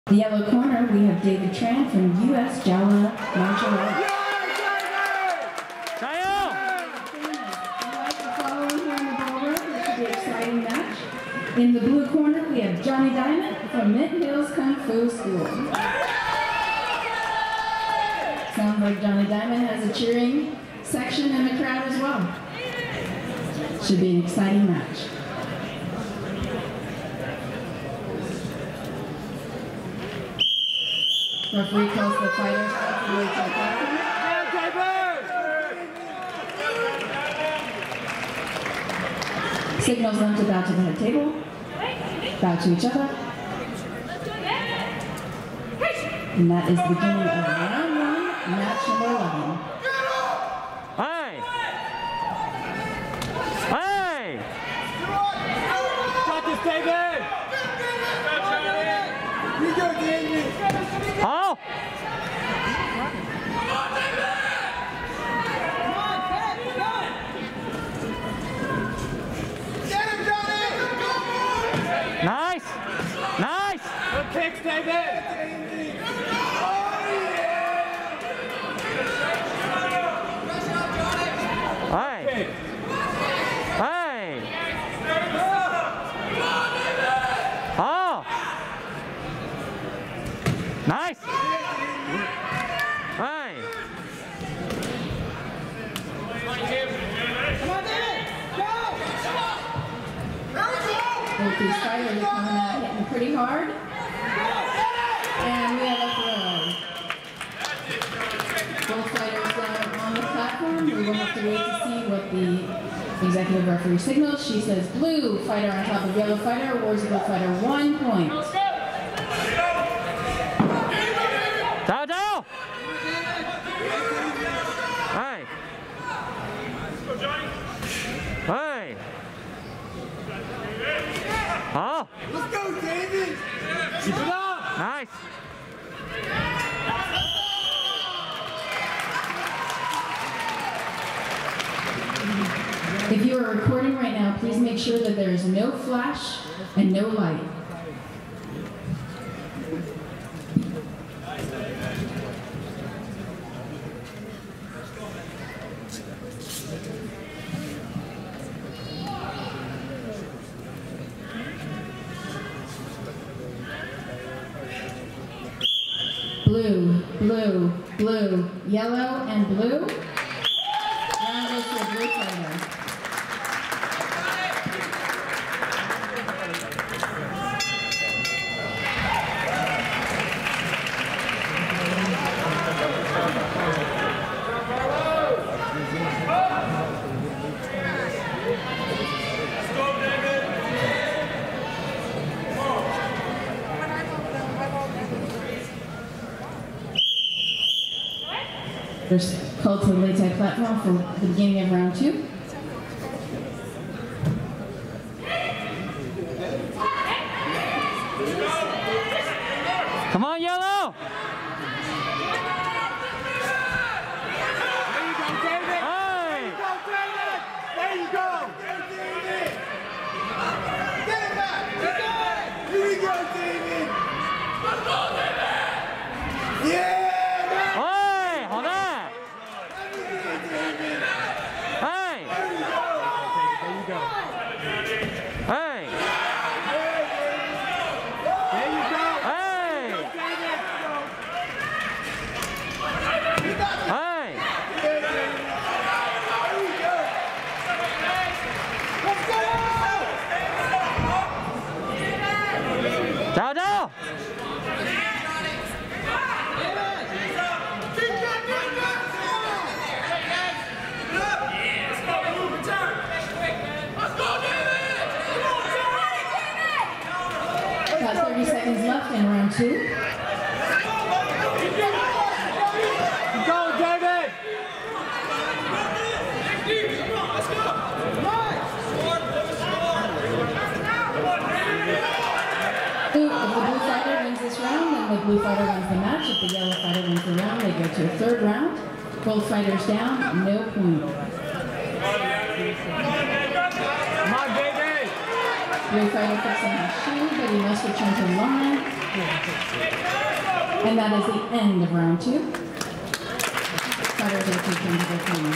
The yellow corner, we have David Tran from U.S. Jala Martial Arts. Exciting match. In the blue corner, we have Johnny Dymond from Mint Hills Kung Fu School. Sounds like Johnny Dymond has a cheering section in the crowd as well. Should be an exciting match. Referee calls the fighters off the Lei Tai platform. Signals them to bow to the head table, bow to each other. And that is the beginning of round 1, match number 11. Hey! Hey! Got this, David! You go, David! Oh! Nice! Nice! Good kicks, David! Hey! Hey! Oh! Nice! Hey! Come on, David! Go! Both these fighters are coming out hitting pretty hard. And we have a throw. Both fighters are on the platform. We will have to wait to see what the executive referee signals. She says blue fighter on top of yellow fighter, awards blue fighter 1 point. Down, down! Hey! Hey! Oh! Let's go, David! Keep it up! Nice! If you are recording right now, please make sure that there is no flash and no light. Blue, blue, blue, yellow, and blue. Round goes to a blue fighter. They're called to the Lei Tai platform for the beginning of round 2. Come on, yellow! There you go, David! Hey! There you go! David! Get it back! Here we go, David! Let's go, David! Yeah! Hey! Hold on! Hey! There you go! Hey! There you go! Hey! Hey! Let's go! Down, down! About 30 seconds left in round 2. Keep going, David! Let's go! If the blue fighter wins this round, then the blue fighter wins the match. If the yellow fighter wins the round, they go to a 3rd round. Both fighters down, no point. Come on, David! Blue fighter fixing his shoe, but he must return to line. And that is the end of round 2. Fighters are taken to their corner.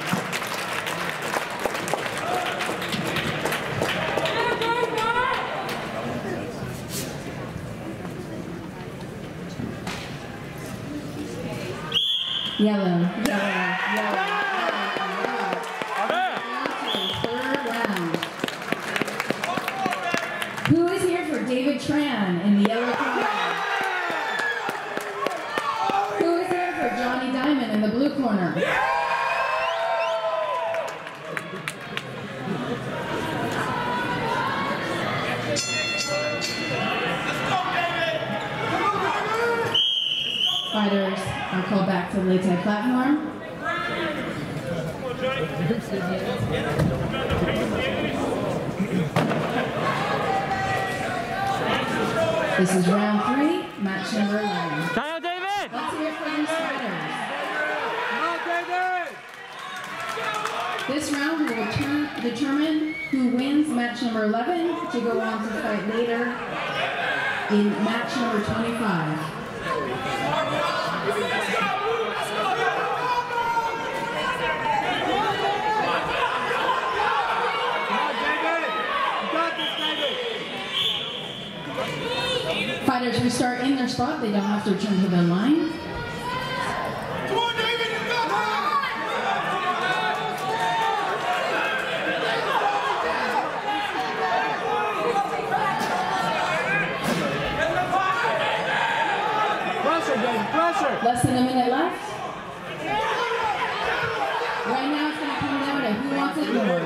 Yellow, yellow, yellow. Third round. Who is here for David Tran in the yellow corner? Who is here for Johnny Dymond in the blue corner? Fighters are called back to the Lei Tai platform. This is round 3, match number 11. Daniel David! Let's hear it for these fighters. This round will determine who wins match number 11 to go on to fight later in match number 25. Fighters restart in their spot. They don't have to return to the line. Come on, David, you got pressure, David, pressure. Less than a minute left. Right now it's going to come down to who wants it more.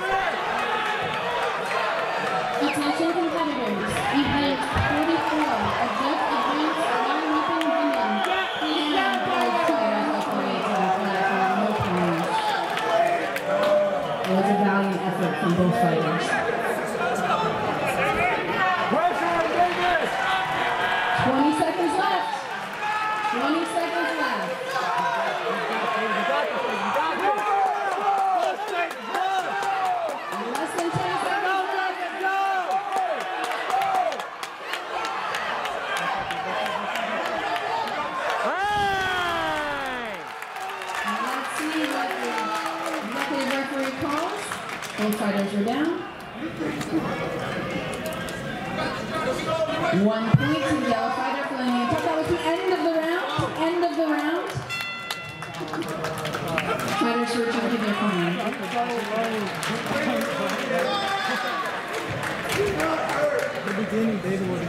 Attention competitors. Event 44 of Just Advanced Non-Weapon Dymond. Please stand forward fighters all the way to the platform. No points. It was a valiant effort from both fighters. Pressure, David. 20 seconds left. 20 seconds left. Less than 10 seconds left. Let's see what the referee calls. Both fighters are down. 1 point to the yellow fighter for the name. That was the end of the round. End of the round. Fighters return to their corner. The beginning, David was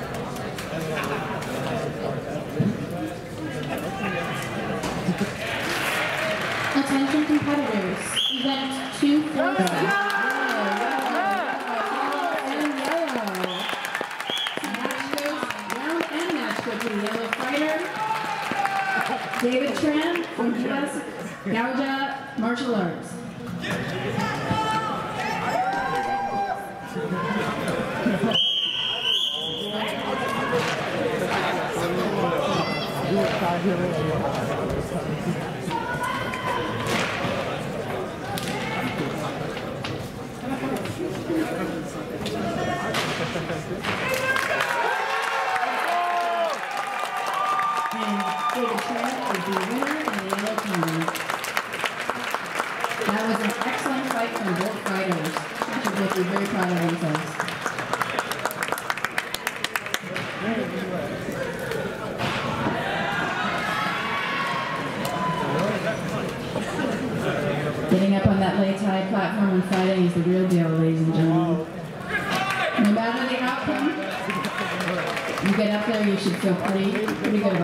Attention competitors. Event 247. David Tran from U.S. Gauja Martial Arts. David Tran is the winner in the yellow corner. That was an excellent fight from both fighters. They should both be very proud of themselves. Getting up on that Lei Tai platform and fighting is the real deal, ladies and gentlemen. No matter the outcome, you get up there, you should feel pretty good about it.